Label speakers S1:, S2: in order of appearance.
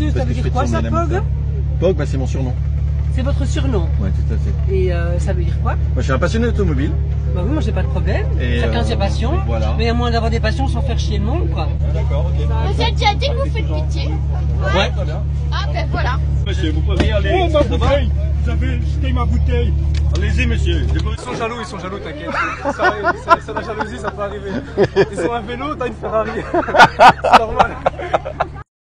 S1: monsieur, ça veut dire quoi ça, Pog?
S2: Pog, bah, c'est mon surnom.
S1: C'est votre surnom?
S2: Ouais, tout à fait.
S1: Et ça veut dire quoi?
S2: Moi, je suis un passionné d'automobile.
S1: Bah oui, moi j'ai pas de problème.
S2: Et
S1: Chacun ses passions.
S2: voilà.
S1: Mais à moins d'avoir des passions sans faire chier le monde, quoi.
S2: D'accord, ok.
S3: Vous avez déjà dit que vous faites pitié?
S2: Ouais, très bien.
S3: Ah ben voilà.
S4: Monsieur, vous pouvez aller.
S5: Oh, ma bouteille! Vous avez jeté ma bouteille!
S4: Allez-y, monsieur.
S5: Ils sont jaloux, t'inquiète. C'est la jalousie, ça peut arriver. Ils ont un vélo, t'as une Ferrari. C'est normal.